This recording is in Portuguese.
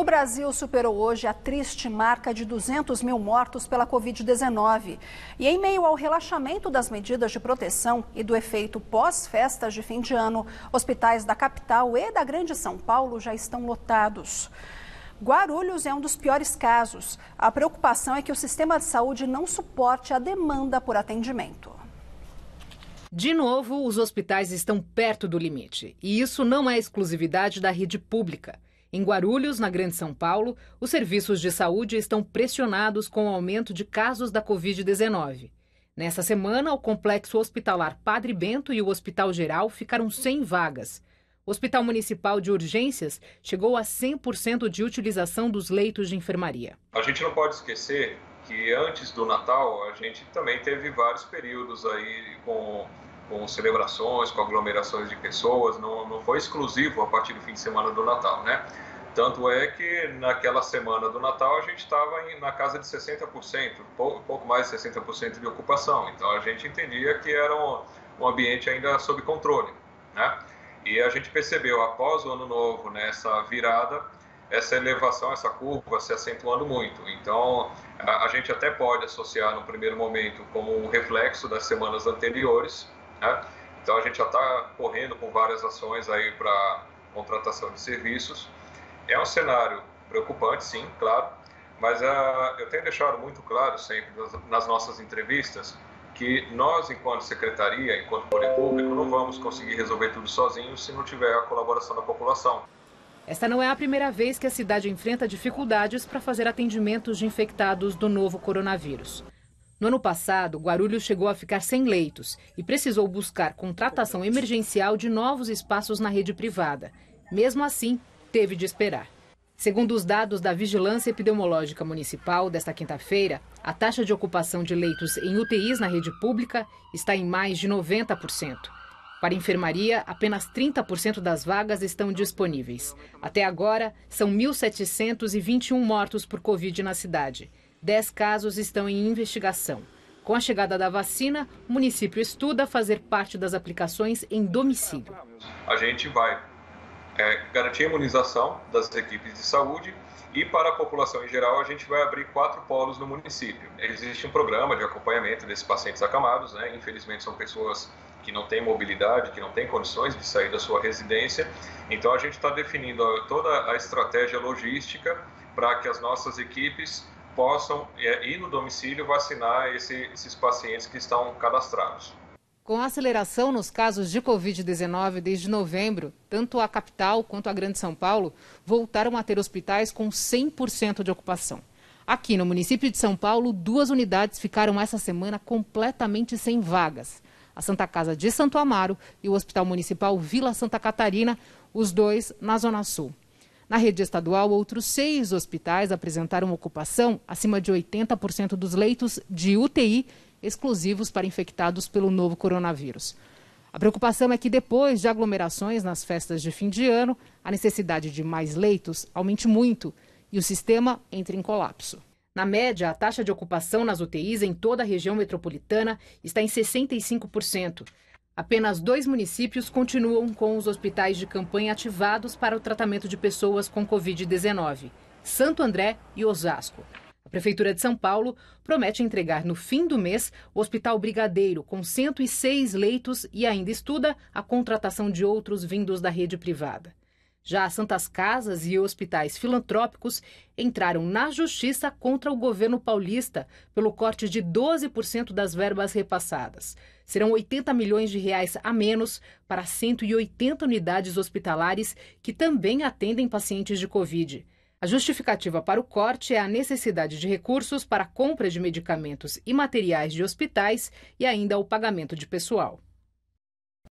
O Brasil superou hoje a triste marca de 200 mil mortos pela Covid-19. E em meio ao relaxamento das medidas de proteção e do efeito pós-festas de fim de ano, hospitais da capital e da Grande São Paulo já estão lotados. Guarulhos é um dos piores casos. A preocupação é que o sistema de saúde não suporte a demanda por atendimento. De novo, os hospitais estão perto do limite. E isso não é exclusividade da rede pública. Em Guarulhos, na Grande São Paulo, os serviços de saúde estão pressionados com o aumento de casos da Covid-19. Nessa semana, o Complexo Hospitalar Padre Bento e o Hospital Geral ficaram sem vagas. O Hospital Municipal de Urgências chegou a 100% de utilização dos leitos de enfermaria. A gente não pode esquecer que antes do Natal, a gente também teve vários períodos aí com celebrações, com aglomerações de pessoas, não foi exclusivo a partir do fim de semana do Natal, né? Tanto é que naquela semana do Natal a gente estava na casa de 60%, pouco mais de 60% de ocupação. Então a gente entendia que era um ambiente ainda sob controle, né? E a gente percebeu após o Ano Novo, nessa virada, essa elevação, essa curva se acentuando muito. Então a gente até pode associar no primeiro momento como um reflexo das semanas anteriores, né? Então a gente já está correndo com várias ações aí para contratação de serviços. É um cenário preocupante, sim, claro, mas eu tenho deixado muito claro sempre nas nossas entrevistas que nós, enquanto secretaria, enquanto poder público, não vamos conseguir resolver tudo sozinhos se não tiver a colaboração da população. Esta não é a primeira vez que a cidade enfrenta dificuldades para fazer atendimentos de infectados do novo coronavírus. No ano passado, Guarulhos chegou a ficar sem leitos e precisou buscar contratação emergencial de novos espaços na rede privada. Mesmo assim, teve de esperar. Segundo os dados da Vigilância Epidemiológica Municipal desta quinta-feira, a taxa de ocupação de leitos em UTIs na rede pública está em mais de 90%. Para a enfermaria, apenas 30% das vagas estão disponíveis. Até agora, são 1.721 mortos por Covid na cidade. 10 casos estão em investigação. Com a chegada da vacina, o município estuda fazer parte das aplicações em domicílio. A gente vai garantir a imunização das equipes de saúde e para a população em geral a gente vai abrir 4 polos no município. Existe um programa de acompanhamento desses pacientes acamados, né? Infelizmente são pessoas que não têm mobilidade, que não têm condições de sair da sua residência. Então a gente está definindo toda a estratégia logística para que as nossas equipes possam ir no domicílio vacinar esses pacientes que estão cadastrados. Com a aceleração nos casos de Covid-19 desde novembro, tanto a capital quanto a Grande São Paulo voltaram a ter hospitais com 100% de ocupação. Aqui no município de São Paulo, 2 unidades ficaram essa semana completamente sem vagas. A Santa Casa de Santo Amaro e o Hospital Municipal Vila Santa Catarina, os 2 na Zona Sul. Na rede estadual, outros 6 hospitais apresentaram ocupação acima de 80% dos leitos de UTI exclusivos para infectados pelo novo coronavírus. A preocupação é que depois de aglomerações nas festas de fim de ano, a necessidade de mais leitos aumente muito e o sistema entre em colapso. Na média, a taxa de ocupação nas UTIs em toda a região metropolitana está em 65%. Apenas 2 municípios continuam com os hospitais de campanha ativados para o tratamento de pessoas com Covid-19, Santo André e Osasco. A Prefeitura de São Paulo promete entregar no fim do mês o Hospital Brigadeiro, com 106 leitos, e ainda estuda a contratação de outros vindos da rede privada. Já as Santas Casas e hospitais filantrópicos entraram na justiça contra o governo paulista pelo corte de 12% das verbas repassadas. Serão 80 milhões de reais a menos para 180 unidades hospitalares que também atendem pacientes de Covid. A justificativa para o corte é a necessidade de recursos para a compra de medicamentos e materiais de hospitais e ainda o pagamento de pessoal.